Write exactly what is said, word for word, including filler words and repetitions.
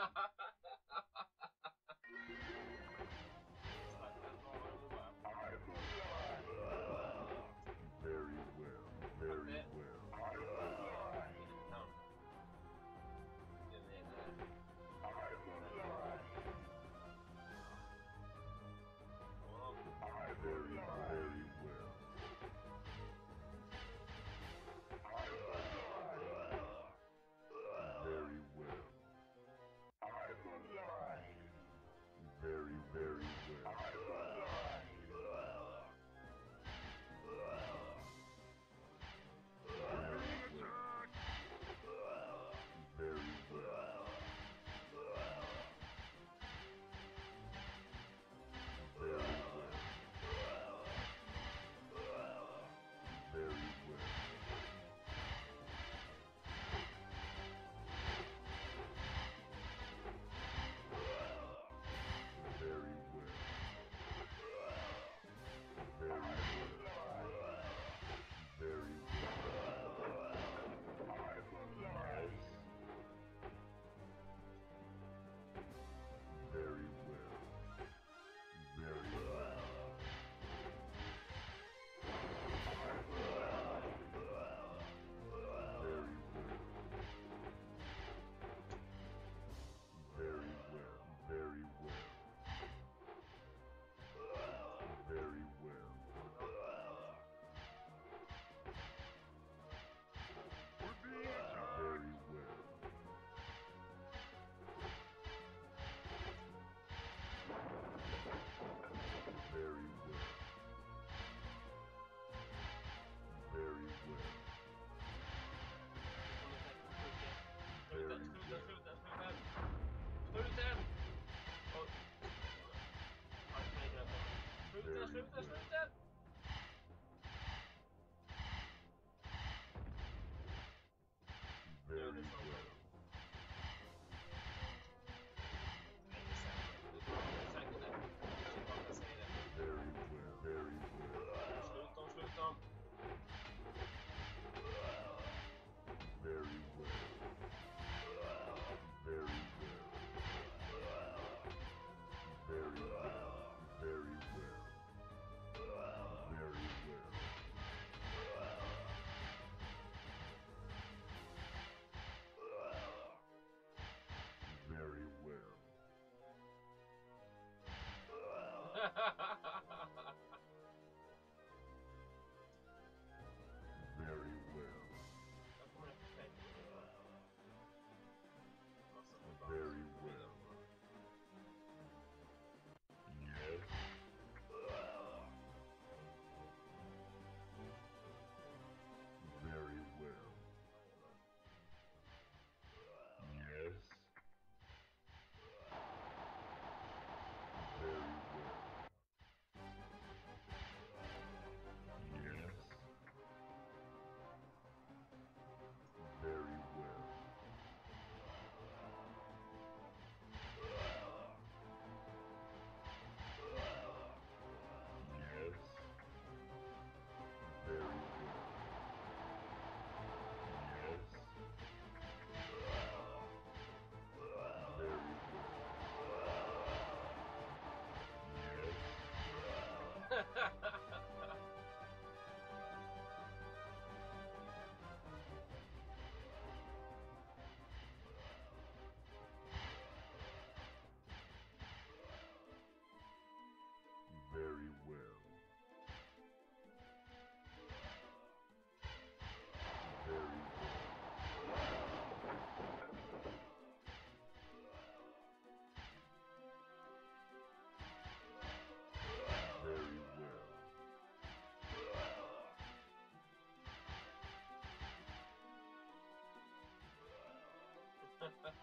Very well, very well. Very, very well. Very well. Very, very well. Very well. Very well. Very well. Very well. Very well. Very well. Nice. Very well. Very well. Very well. Very well. Very well. We're being attacked. Very well. Very well. Very well. Very well. Sluta! Sluta, sluta, sluta! Very well. Very well. Very well. Sluta, sluta! Very well. Very well. Very well. Very well. Very well. Very well. Very well. Very well. Yes. Very well. Yes. Very well. Yes. Very well. Yes. Very well. Yes. Very well. Yes. Very well. Very Very well.